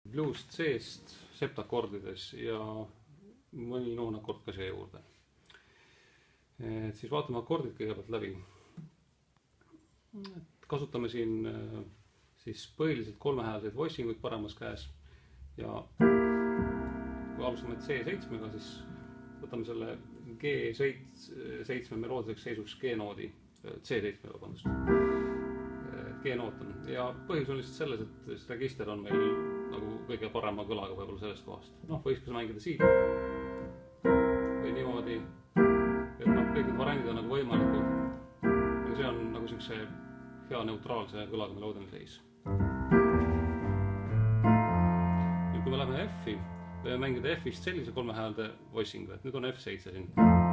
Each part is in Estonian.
Blues C-st septakordides ja mõni noonakord ka siia juurde. Siis vaatame akordid kõigepealt läbi. Kasutame siin siis põhiliselt kolmehäälseid voicinguid paremas käes ja kui alustame C7-ga, siis võtame selle G7 meloodiliseks seisuks G-noodi, C7, vabandust. G-noot on. Ja põhjus on lihtsalt selles, et see register on meil nagu kõige parema kõlaga võib-olla sellest kohast. Võiks ka mängida siit või niimoodi, et kõik need variandid on nagu võimalikud. Aga see on nagu siukse hea neutraalse kõlaga meloodiline seis. Nüüd kui me läheme F-i, võime mängida F-ist sellise kolme häälde voicingu, et nüüd on F7 siin.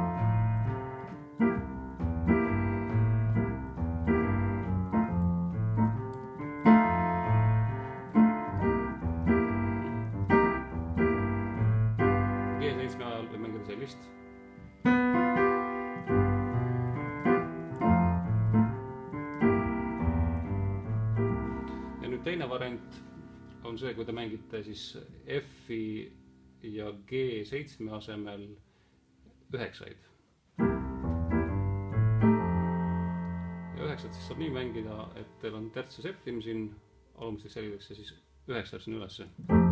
G7 ajal võime mängida sellist. Ja nüüd teine variant on see, kui te mängite siis F-i ja G7 asemel üheksaid. Ja üheksat siis saab nii mängida, et teil on terts ja septim siin alumisteks helideks ja siis üheksa jääb siin ülesse.